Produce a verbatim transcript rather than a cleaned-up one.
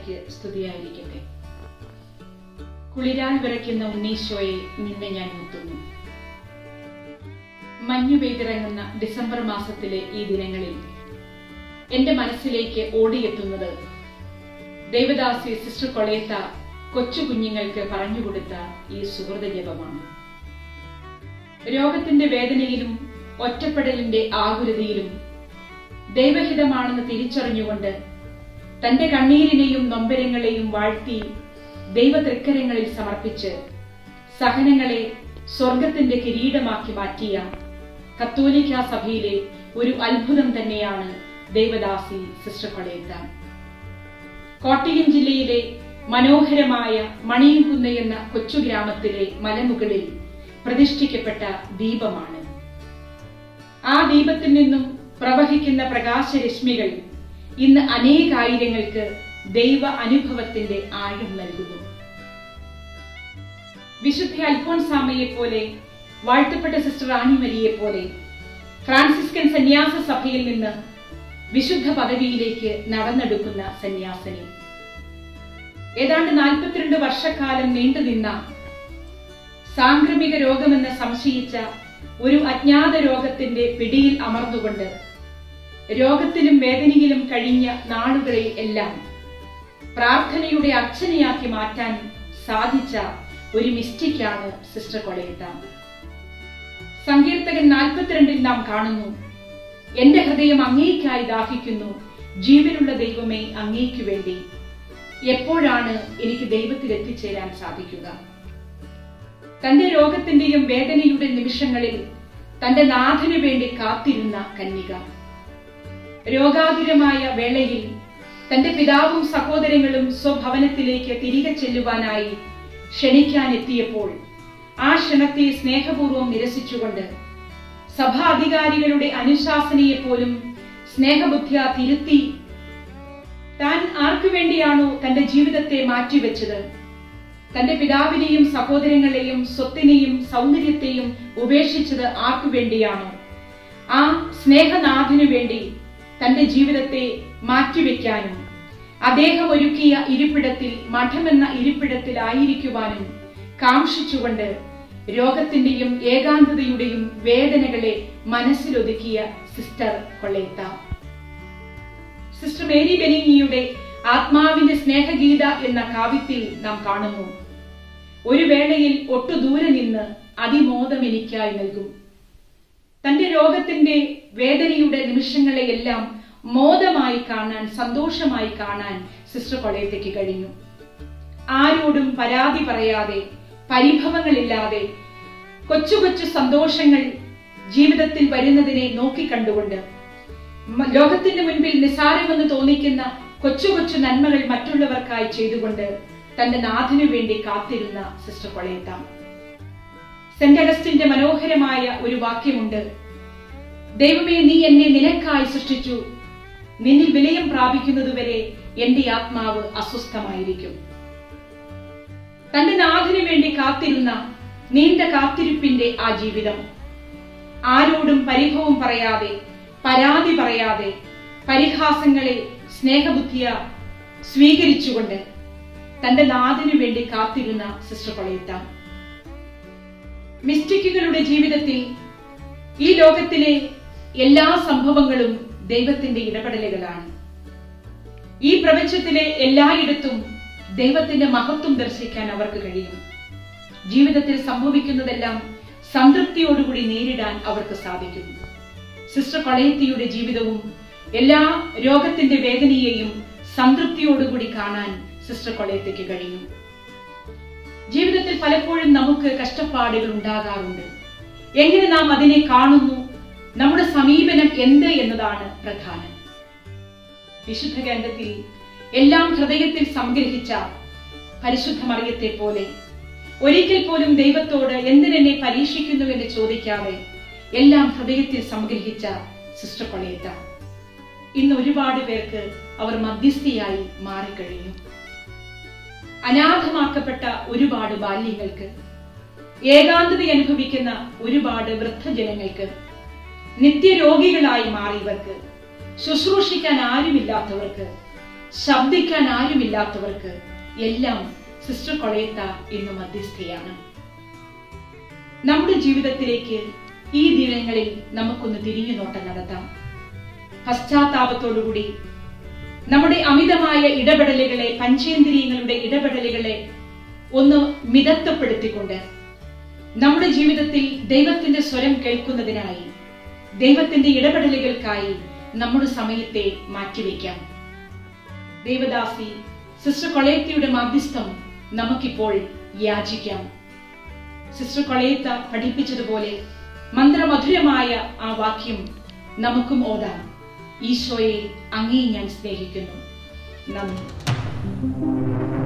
മിശിഹായ്ക്ക് സ്തുതിയായിരിക്കട്ടെ. കുളിരാൻ വിറയ്ക്കുന്ന ഉണ്ണീശോയെ നിന്നെ ഞാൻ മുത്തുന്നു. മഞ്ഞു പെയ്തിറങ്ങുന്ന ഡിസംബർ മാസത്തിലെ ഈ ദിനങ്ങളിൽ എന്റെ മനസ്സിലേക്ക് ഓടിയെത്തുന്നത് ദേവദാസി സിസ്റ്റർ കൊളേത്ത കൊച്ചു കുഞ്ഞുങ്ങൾക്ക് പറഞ്ഞുകൊടുത്ത ഈ സുഹൃത ജപമാണ്. രോഗത്തിന്റെ വേദനയിലും ഒറ്റപ്പെടലിന്റെ ആകുലതയിലും ദൈവഹിതമാണെന്ന് തിരിച്ചറിഞ്ഞുകൊണ്ട് തന്റെ കണ്ണീരിനെയും നൊമ്പരങ്ങളെയും വാഴ്ത്തി ദൈവ തൃക്കരങ്ങളിൽ സമർപ്പിച്ച് സഹനങ്ങളെ സ്വർഗത്തിന്റെ കിരീടമാക്കി മാറ്റിയ കത്തോലിക്ക സഭയിലെ ഒരു അത്ഭുതം തന്നെയാണ് ദേവദാസി സിസ്റ്റർ കൊളേത്ത. കോട്ടയം ജില്ലയിലെ മനോഹരമായ മണിയൻകുന്ന് എന്ന കൊച്ചു ഗ്രാമത്തിലെ മലമുകളിൽ പ്രതിഷ്ഠിക്കപ്പെട്ട ദീപമാണ്. ആ ദീപത്തിൽ നിന്നും പ്രവഹിക്കുന്ന പ്രകാശരശ്മികൾ ഇന്ന് അനേകായിരങ്ങൾക്ക് ദൈവ അനുഭവത്തിന്റെ ആഴം നൽകുന്നു. വിശുദ്ധ അൽഫോൻസാമയെ പോലെ, വാഴ്ത്തപ്പെട്ട സിസ്റ്റർ റാണിമരിയെ പോലെ ഫ്രാൻസിസ്കൻ സന്യാസ സഭയിൽ നിന്ന് വിശുദ്ധ പദവിയിലേക്ക് നടന്നെടുക്കുന്ന സന്യാസിനി, ഏതാണ്ട് നാൽപ്പത്തിരണ്ട് വർഷക്കാലം നീണ്ടുനിന്ന സാംക്രമിക രോഗമെന്ന് സംശയിച്ച ഒരു അജ്ഞാത രോഗത്തിന്റെ പിടിയിൽ അമർന്നുകൊണ്ട് രോഗത്തിലും വേദനയിലും കഴിഞ്ഞ നാളുകളിൽ എല്ലാം പ്രാർത്ഥനയുടെ അർച്ചനയാക്കി മാറ്റാൻ സാധിച്ച ഒരു മിസ്റ്റിക്കാണ് സിസ്റ്റർ കൊളേത്ത. സങ്കീർത്തകൻ നാൽപ്പത്തിരണ്ടിൽ നാം കാണുന്നു, എന്റെ ഹൃദയം അങ്ങേയ്ക്കായി ദാഹിക്കുന്നു, ജീവനുള്ള ദൈവമേ അങ്ങേക്കു വേണ്ടി. എപ്പോഴാണ് എനിക്ക് ദൈവത്തിൽ എത്തിച്ചേരാൻ സാധിക്കുക? തന്റെ രോഗത്തിന്റെയും വേദനയുടെ നിമിഷങ്ങളിൽ തന്റെ നാഥനു വേണ്ടി കാത്തിരുന്ന കന്യക, രോഗാതുരമായ വേളയിൽ തന്റെ പിതാവും സഹോദരങ്ങളും സ്വഭവനത്തിലേക്ക് തിരികെ ചെല്ലുവാനായി ക്ഷണിക്കാനെത്തിയപ്പോൾ ആ ക്ഷണത്തെ സ്നേഹപൂർവ്വം നിരസിച്ചുകൊണ്ട് സഭാ അധികാരികളുടെ അനുശാസനയെ പോലും സ്നേഹബുദ്ധിയ തിരുത്തി താൻ ആർക്കു വേണ്ടിയാണോ തന്റെ ജീവിതത്തെ മാറ്റിവെച്ചത്, തന്റെ പിതാവിനെയും സഹോദരങ്ങളെയും സ്വത്തിനെയും സൗന്ദര്യത്തെയും ഉപേക്ഷിച്ചത് ആർക്കു വേണ്ടിയാണോ ആ സ്നേഹനാഥനു വേണ്ടി തന്റെ ജീവിതത്തെ മാറ്റിവെക്കാനും അദ്ദേഹം ഒരുക്കിയ ഇരിപ്പിടത്തിൽ, മഠമെന്ന ഇരിപ്പിടത്തിൽ ആയിരിക്കുവാനും കാംക്ഷിച്ചുകൊണ്ട് രോഗത്തിന്റെയും ഏകാന്തതയുടെയും വേദനകളെ മനസ്സിലൊതുക്കിയ സിസ്റ്റർ കൊളേത്ത. സിസ്റ്റർ മേരി ബെനിങ്ങിയുടെ ആത്മാവിന്റെ സ്നേഹഗീത എന്ന കാവ്യത്തിൽ നാം കാണുന്നു, ഒരു വേളയിൽ ഒട്ടു ദൂരെ നിന്ന് അതിമോദം എനിക്കായി നൽകും. തന്റെ രോഗത്തിന്റെ വേദനയുടെ നിമിഷങ്ങളെയെല്ലാം മോദമായി കാണാൻ, സന്തോഷമായി കാണാൻ സിസ്റ്റർ കൊളേത്തയ്ക്ക് കഴിഞ്ഞു. ആരോടും പരാതി പറയാതെ, പരിഭവങ്ങളില്ലാതെ, കൊച്ചു കൊച്ചു സന്തോഷങ്ങൾ ജീവിതത്തിൽ വരുന്നതിനെ നോക്കിക്കണ്ടുകൊണ്ട്, ലോകത്തിന്റെ മുൻപിൽ നിസാരമെന്ന് തോന്നിക്കുന്ന കൊച്ചു കൊച്ചു നന്മകൾ മറ്റുള്ളവർക്കായി ചെയ്തുകൊണ്ട് തന്റെ നാഥനു വേണ്ടി കാത്തിരുന്ന സിസ്റ്റർ കൊളേത്ത. സെന്റ് അഗസ്റ്റിന്റെ മനോഹരമായ ഒരു വാക്യമുണ്ട്, ദൈവമേ നീ എന്നെ നിനക്കായി സൃഷ്ടിച്ചു, നിന്നിൽ വിലയം പ്രാപിക്കുന്നതുവരെ എന്റെ ആത്മാവ് അസ്വസ്ഥമായിരിക്കും. തന്റെ നാഥനു വേണ്ടി കാത്തിരുന്ന നീണ്ട കാത്തിരിപ്പിന്റെ ആ ജീവിതം, ആരോടും പരിഭവം പറയാതെ, പരാതി പറയാതെ, പരിഹാസങ്ങളെ സ്നേഹബുദ്ധിയ സ്വീകരിച്ചുകൊണ്ട് തന്റെ നാഥനു വേണ്ടി കാത്തിരുന്ന സിസ്റ്റർ കൊളേത്ത. മിസ്റ്റിക്കുകളുടെ ജീവിതത്തിൽ ഈ ലോകത്തിലെ എല്ലാ സംഭവങ്ങളും ദൈവത്തിന്റെ ഇടപെടലുകളാണ്. ഈ പ്രപഞ്ചത്തിലെ എല്ലായിടത്തും ദൈവത്തിന്റെ മഹത്വം ദർശിക്കാൻ അവർക്ക് കഴിയും. ജീവിതത്തിൽ സംഭവിക്കുന്നതെല്ലാം സംതൃപ്തിയോടുകൂടി നേരിടാൻ അവർക്ക് സാധിക്കും. സിസ്റ്റർ കൊളേത്തയുടെ ജീവിതവും എല്ലാ രോഗത്തിന്റെ വേദനയെയും സംതൃപ്തിയോടുകൂടി കാണാൻ സിസ്റ്റർ കൊളേത്തയ്ക്ക് കഴിയും. ജീവിതത്തിൽ പലപ്പോഴും നമുക്ക് കഷ്ടപ്പാടുകൾ ഉണ്ടാകാറുണ്ട്. എങ്ങനെ നാം അതിനെ കാണുന്നു, നമ്മുടെ സമീപനം എന്ത് എന്നതാണ് പ്രധാനം. വിശുദ്ധ ഗ്രന്ഥത്തിൽ എല്ലാം ഹൃദയത്തിൽ സംഗ്രഹിച്ച പരിശുദ്ധ മറിയത്തെ പോലെ ഒരിക്കൽ പോലും ദൈവത്തോട് എന്തിനെന്നെ പരീക്ഷിക്കുന്നുവെന്ന് ചോദിക്കാതെ എല്ലാം ഹൃദയത്തിൽ സംഗ്രഹിച്ച സിസ്റ്റർ കൊളേത്ത. ഇന്ന് ഒരുപാട് പേർക്ക് അവർ മധ്യസ്ഥയായി മാറിക്കഴിഞ്ഞു. അനാഥമാക്കപ്പെട്ട ഒരുപാട് ബാല്യങ്ങൾക്ക്, ഏകാന്തത അനുഭവിക്കുന്ന ഒരുപാട് വൃദ്ധജനങ്ങൾക്ക്, നിത്യരോഗികളായി മാറിയവർക്ക്, ശുശ്രൂഷിക്കാൻ ആരുമില്ലാത്തവർക്ക്, ശബ്ദിക്കാൻ ആരുമില്ലാത്തവർക്ക് എല്ലാം സിസ്റ്റർ കൊളേത്ത ഇന്ന് മധ്യസ്ഥയാണ്. നമ്മുടെ ജീവിതത്തിലേക്ക് ഈ ദിനങ്ങളിൽ നമുക്കൊന്ന് തിരിഞ്ഞു നോട്ടം നടത്താം. പശ്ചാത്താപത്തോടുകൂടി നമ്മുടെ അമിതമായ ഇടപെടലുകളെ, പഞ്ചേന്ദ്രിയങ്ങളുടെ ഇടപെടലുകളെ ഒന്ന് മിതത്വപ്പെടുത്തിക്കൊണ്ട് നമ്മുടെ ജീവിതത്തിൽ ദൈവത്തിന്റെ സ്വരം കേൾക്കുന്നതിനായി, ദൈവത്തിന്റെ ഇടപെടലുകൾക്കായി നമ്മുടെ സമയത്തെ മാറ്റിവെക്കാം. ദേവദാസി സിസ്റ്റർ കൊളേത്തയുടെ മാധ്യസ്ഥം നമുക്കിപ്പോൾ യാചിക്കാം. സിസ്റ്റർ കൊളേത്ത പഠിപ്പിച്ചതുപോലെ മന്ത്രമധുരമായ ആ വാക്യം നമുക്കും ഓതാം. ഈശോയെ, അങ്ങേ ഞാൻ സ്നേഹിക്കുന്നു. നന്ദി.